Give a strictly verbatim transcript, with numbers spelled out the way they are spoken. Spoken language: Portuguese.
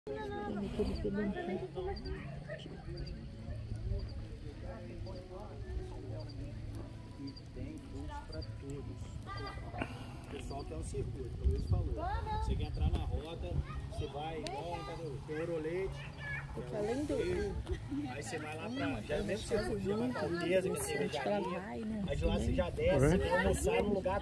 E tem curso para todos. O pessoal tem um circuito, como o Luiz falou. Você quer entrar na roda, você vai igual, entendeu? Tem o orolete. Porque além do... Aí você vai lá pra... Já é mesmo circuito, já vai pra Alteza, em cima de ela vai, né? Aí de lá você já desce, você vai almoçar num lugar